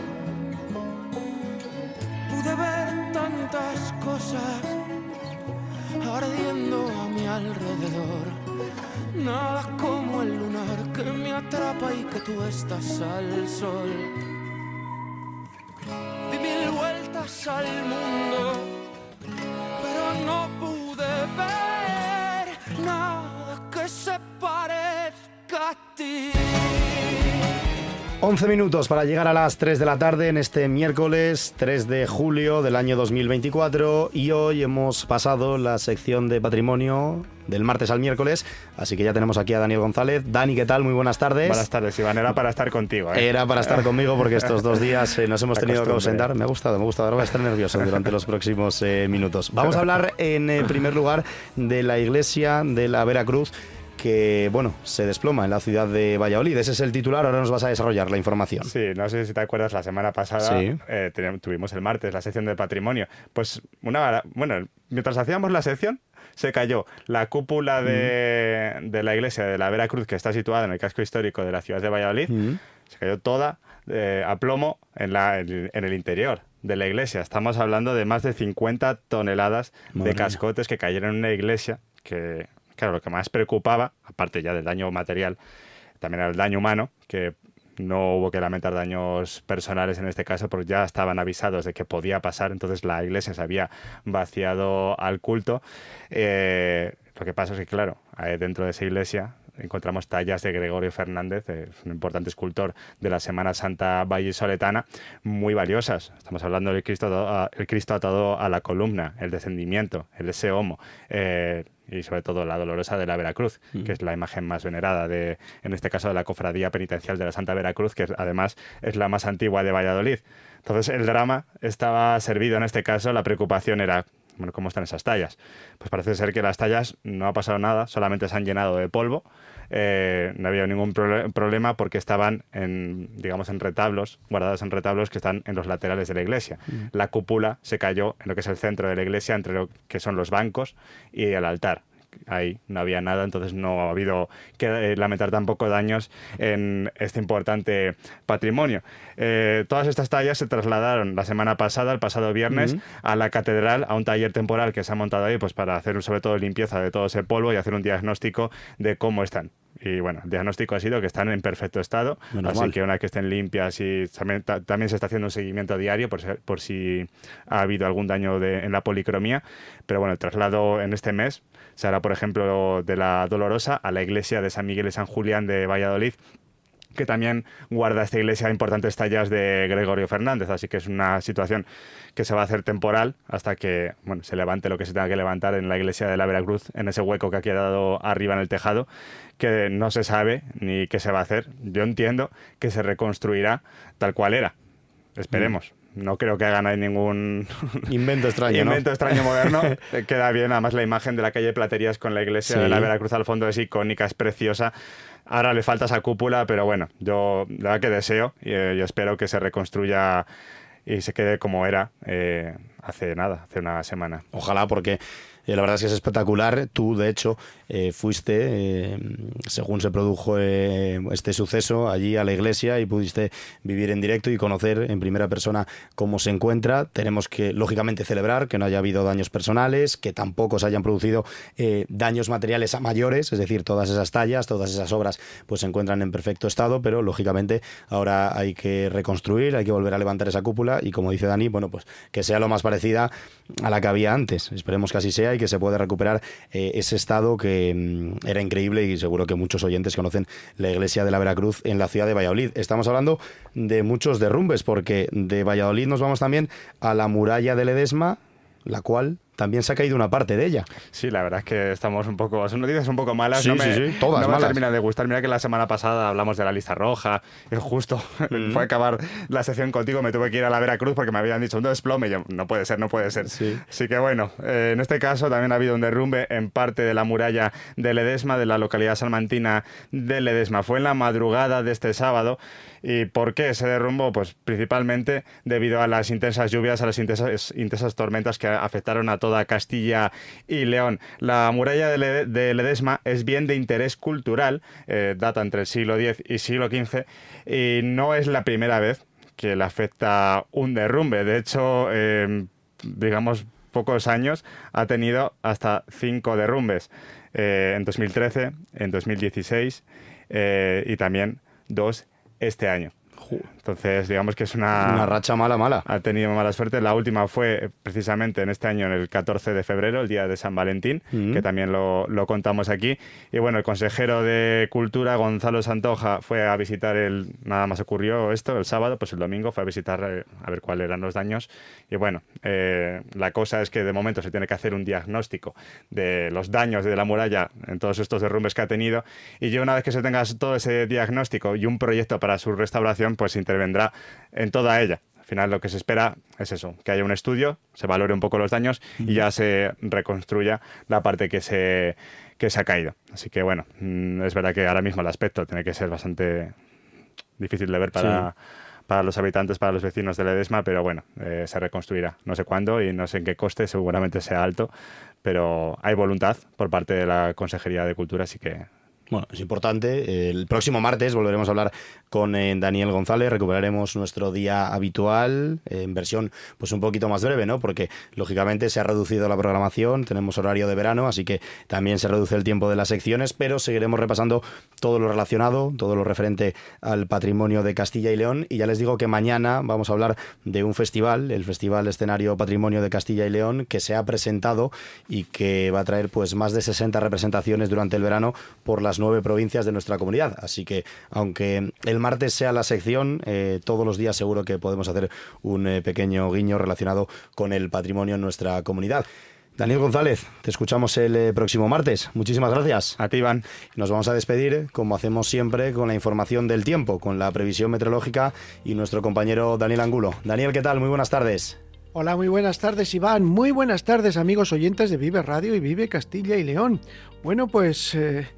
Pude ver tantas cosas ardiendo a mi alrededor. Nada como el lunar que me atrapa y que tú estás al sol. Di 1000 vueltas al mundo, pero no pude ver nada que se parezca a ti. 11 minutos para llegar a las 3 de la tarde en este miércoles 3 de julio del año 2024, y hoy hemos pasado la sección de patrimonio del martes al miércoles, así que ya tenemos aquí a Daniel González. Dani, ¿qué tal? Muy buenas tardes. Buenas tardes, Iván. Era para estar contigo, ¿eh? Era para estar conmigo porque estos 2 días nos hemos tenido que ausentar. Me ha gustado. Ahora voy a estar nervioso durante los próximos minutos. Vamos a hablar en primer lugar de la iglesia de la Veracruz, que, bueno, se desploma en la ciudad de Valladolid. Ese es el titular, ahora nos vas a desarrollar la información. Sí, no sé si te acuerdas, la semana pasada tuvimos el martes la sección de patrimonio. Pues, mientras hacíamos la sección, se cayó la cúpula de la iglesia de la Veracruz, que está situada en el casco histórico de la ciudad de Valladolid. Se cayó toda a plomo en el interior de la iglesia. Estamos hablando de más de 50 toneladas de cascotes que cayeron en una iglesia que, claro, lo que más preocupaba, aparte ya del daño material, también era el daño humano, que no hubo que lamentar daños personales en este caso, porque ya estaban avisados de que podía pasar, entonces la iglesia se había vaciado al culto. Lo que pasa es que, claro, dentro de esa iglesia encontramos tallas de Gregorio Fernández, un importante escultor de la Semana Santa vallisoletana, muy valiosas. Estamos hablando del Cristo atado a la columna, el descendimiento, el ese homo, y sobre todo la Dolorosa de la Veracruz, que es la imagen más venerada, en este caso de la Cofradía Penitencial de la Santa Veracruz, que además es la más antigua de Valladolid. Entonces el drama estaba servido en este caso, la preocupación era, bueno, ¿cómo están esas tallas? Pues parece ser que las tallas no ha pasado nada, solamente se han llenado de polvo. No había ningún problema porque estaban digamos, en retablos, guardados en retablos que están en los laterales de la iglesia. La cúpula se cayó en lo que es el centro de la iglesia, entre lo que son los bancos y el altar. Ahí no había nada, entonces no ha habido que lamentar tampoco daños en este importante patrimonio. Todas estas tallas se trasladaron la semana pasada, el pasado viernes, a la catedral, a un taller temporal que se ha montado ahí, pues para hacer sobre todo limpieza de todo ese polvo y hacer un diagnóstico de cómo están. Y bueno, el diagnóstico ha sido que están en perfecto estado, así que una vez que estén limpias, y también se está haciendo un seguimiento diario por si ha habido algún daño en la policromía. Pero bueno, el traslado en este mes se hará, por ejemplo, de la Dolorosa a la iglesia de San Miguel y San Julián de Valladolid, que también guarda esta iglesia importantes tallas de Gregorio Fernández, así que es una situación que se va a hacer temporal hasta que, bueno, se levante lo que se tenga que levantar en la iglesia de la Veracruz, en ese hueco que ha quedado arriba en el tejado, que no se sabe ni qué se va a hacer. Yo entiendo que se reconstruirá tal cual era. Esperemos. No creo que hagan ahí ningún invento extraño, invento extraño moderno. Queda bien, además la imagen de la calle Platerías con la iglesia de la Veracruz al fondo es icónica, es preciosa. Ahora le falta esa cúpula, pero bueno, yo la verdad que deseo y espero que se reconstruya y se quede como era hace una semana. Ojalá, porque la verdad es que es espectacular. Tú, de hecho, fuiste, según se produjo este suceso, allí a la iglesia y pudiste vivir en directo y conocer en primera persona cómo se encuentra. Tenemos que, lógicamente, celebrar que no haya habido daños personales, que tampoco se hayan producido daños materiales a mayores, es decir, todas esas tallas, todas esas obras pues se encuentran en perfecto estado, pero lógicamente ahora hay que reconstruir, hay que volver a levantar esa cúpula y, como dice Dani, bueno, pues que sea lo más parecida a la que había antes. Esperemos que así sea y que se pueda recuperar ese estado que era increíble, y seguro que muchos oyentes conocen la iglesia de la Veracruz en la ciudad de Valladolid. Estamos hablando de muchos derrumbes, porque de Valladolid nos vamos también a la muralla de Ledesma, la cual también se ha caído una parte de ella. Sí, la verdad es que estamos un poco... Son noticias un poco malas. Sí, todas no malas. me termina de gustar. Mira que la semana pasada hablamos de la lista roja y justo fue a acabar la sección contigo, me tuve que ir a la Veracruz porque me habían dicho un desplome y yo, no puede ser. Sí. Así que bueno, en este caso también ha habido un derrumbe en parte de la muralla de Ledesma, de la localidad salmantina de Ledesma. Fue en la madrugada de este sábado. ¿Y por qué se derrumbó? Pues principalmente debido a las intensas lluvias, a las intensas tormentas que afectaron a toda Castilla y León. La muralla de Ledesma es bien de interés cultural, data entre el siglo X y siglo XV, y no es la primera vez que le afecta un derrumbe. De hecho, digamos, pocos años ha tenido hasta 5 derrumbes. En 2013, en 2016 y también 2 este año. Entonces, digamos que es una racha mala. Ha tenido mala suerte. La última fue precisamente en este año, en el 14 de febrero, el día de San Valentín, que también lo contamos aquí. Y bueno, el consejero de Cultura, Gonzalo Santoja, fue a visitar nada más ocurrió esto, el sábado, pues el domingo fue a visitar a ver cuáles eran los daños. Y bueno, la cosa es que de momento se tiene que hacer un diagnóstico de los daños de la muralla en todos estos derrumbes que ha tenido. Y una vez que se tenga todo ese diagnóstico y un proyecto para su restauración, pues intervendrá en toda ella. final lo que se espera es eso, que haya un estudio, se valore un poco los daños y ya se reconstruya la parte que se ha caído. Así que bueno, es verdad que ahora mismo el aspecto tiene que ser bastante difícil de ver para los habitantes, para los vecinos de Ledesma, pero bueno, se reconstruirá. No sé cuándo y no sé en qué coste, seguramente sea alto, pero hay voluntad por parte de la Consejería de Cultura, así que... Bueno, es importante. El próximo martes volveremos a hablar con Daniel González. Recuperaremos nuestro día habitual en versión pues un poquito más breve, ¿no? Porque lógicamente se ha reducido la programación, tenemos horario de verano, así que también se reduce el tiempo de las secciones, pero seguiremos repasando todo lo relacionado, todo lo referente al patrimonio de Castilla y León. Y ya les digo que mañana vamos a hablar de un festival, el Festival Escenario Patrimonio de Castilla y León, que se ha presentado y que va a traer pues más de 60 representaciones durante el verano por las 9 provincias de nuestra comunidad. Así que, aunque el martes sea la sección, todos los días seguro que podemos hacer un pequeño guiño relacionado con el patrimonio en nuestra comunidad. Daniel González, te escuchamos el próximo martes. Muchísimas gracias. A ti, Iván. Nos vamos a despedir, como hacemos siempre, con la información del tiempo, con la previsión meteorológica y nuestro compañero Daniel Angulo. Daniel, ¿qué tal? Muy buenas tardes. Hola, muy buenas tardes, Iván. Muy buenas tardes, amigos oyentes de Vive Radio y Vive Castilla y León. Bueno, pues...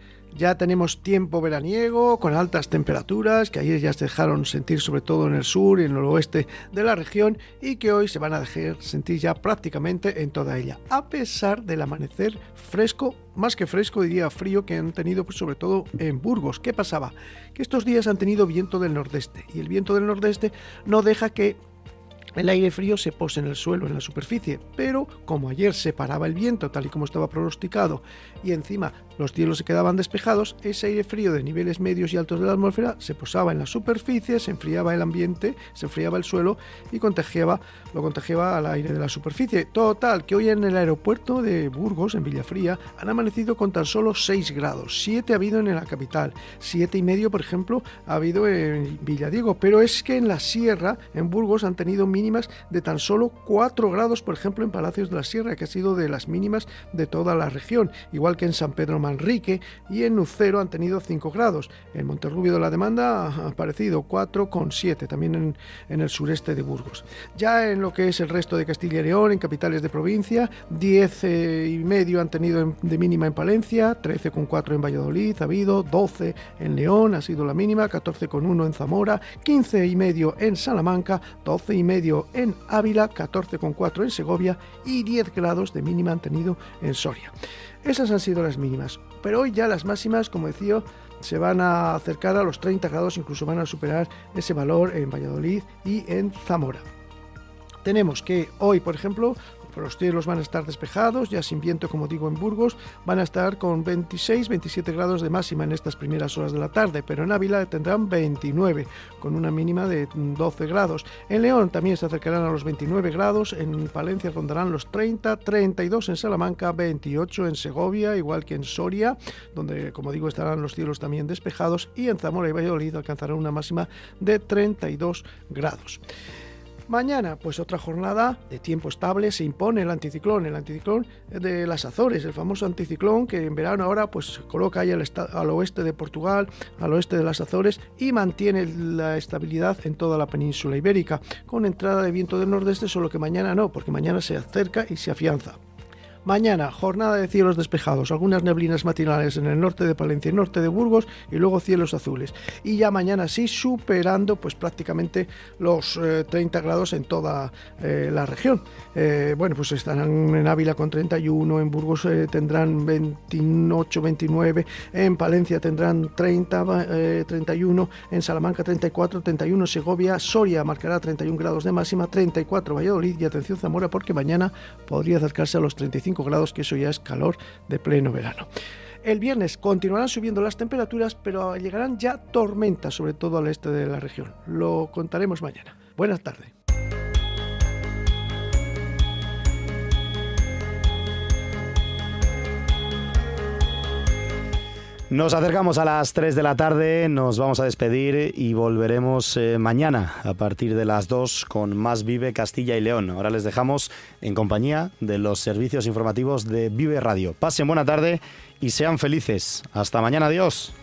ya tenemos tiempo veraniego con altas temperaturas que ayer ya se dejaron sentir sobre todo en el sur y en el oeste de la región y que hoy se van a dejar sentir ya prácticamente en toda ella, a pesar del amanecer fresco, más que fresco diría frío que han tenido pues, sobre todo en Burgos. ¿Qué pasaba? Que estos días han tenido viento del nordeste y el viento del nordeste no deja que el aire frío se pose en el suelo, en la superficie, pero como ayer se paraba el viento tal y como estaba pronosticado y encima los cielos se quedaban despejados, ese aire frío de niveles medios y altos de la atmósfera se posaba en la superficie, se enfriaba el ambiente, se enfriaba el suelo y lo contagiaba al aire de la superficie. Total, que hoy en el aeropuerto de Burgos, en Villafría, han amanecido con tan solo 6 grados. 7 ha habido en la capital, 7,5 por ejemplo ha habido en Villadiego, pero es que en la sierra, en Burgos, han tenido mínimas de tan solo 4 grados, por ejemplo en Palacios de la Sierra, que ha sido de las mínimas de toda la región, igual que en San Pedro Manrique y en Nucero han tenido 5 grados. En Monterrubio de la Demanda ha aparecido 4,7, también en el sureste de Burgos. Ya en lo que es el resto de Castilla y León, en capitales de provincia, 10,5 han tenido de mínima en Palencia, 13,4 en Valladolid, ha habido 12 en León, ha sido la mínima, 14,1 en Zamora, 15,5 en Salamanca, 12,5 en Ávila, 14,4 en Segovia y 10 grados de mínima han tenido en Soria. Esas han sido las mínimas, pero hoy ya las máximas, como decía, se van a acercar a los 30 grados, incluso van a superar ese valor en Valladolid y en Zamora. Tenemos que hoy, por ejemplo, los cielos van a estar despejados, ya sin viento, como digo, en Burgos, van a estar con 26-27 grados de máxima en estas primeras horas de la tarde, pero en Ávila tendrán 29, con una mínima de 12 grados. En León también se acercarán a los 29 grados, en Palencia rondarán los 30, 32 en Salamanca, 28 en Segovia, igual que en Soria, donde, como digo, estarán los cielos también despejados, y en Zamora y Valladolid alcanzarán una máxima de 32 grados. Mañana, pues otra jornada de tiempo estable, se impone el anticiclón de las Azores, el famoso anticiclón que en verano ahora pues se coloca ahí al oeste de Portugal, al oeste de las Azores y mantiene la estabilidad en toda la península ibérica, con entrada de viento del nordeste, solo que mañana no, porque mañana se acerca y se afianza. Mañana, jornada de cielos despejados, algunas neblinas matinales en el norte de Palencia y norte de Burgos y luego cielos azules. Y ya mañana sí superando pues prácticamente los 30 grados en toda la región. Bueno, pues estarán en Ávila con 31, en Burgos tendrán 28, 29, en Palencia tendrán 30, 31, en Salamanca 34, 31, Segovia, Soria marcará 31 grados de máxima, 34 Valladolid y atención Zamora porque mañana podría acercarse a los 35 grados, que eso ya es calor de pleno verano. El viernes continuarán subiendo las temperaturas, pero llegarán ya tormentas, sobre todo al este de la región. Lo contaremos mañana. Buenas tardes. Nos acercamos a las 3 de la tarde, nos vamos a despedir y volveremos mañana a partir de las 2 con más Vive Castilla y León. Ahora les dejamos en compañía de los servicios informativos de Vive Radio. Pasen buena tarde y sean felices. Hasta mañana, adiós.